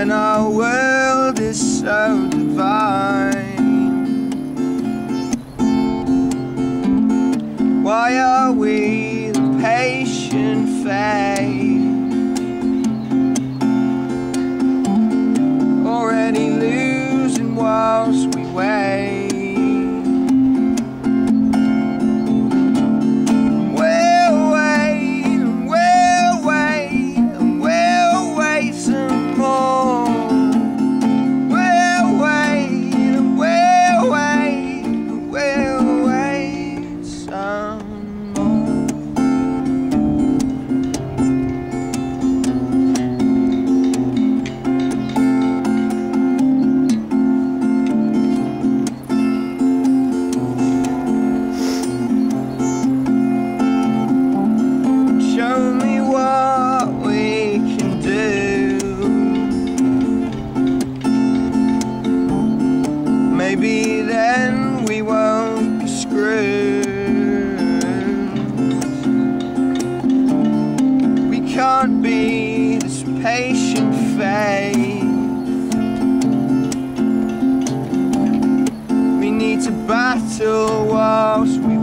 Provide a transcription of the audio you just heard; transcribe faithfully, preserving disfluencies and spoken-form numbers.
when our world is so divine? Why are we the patient fate, already losing whilst we wait? Maybe then we won't be screwed. We can't be this patient fate. We need to battle whilst we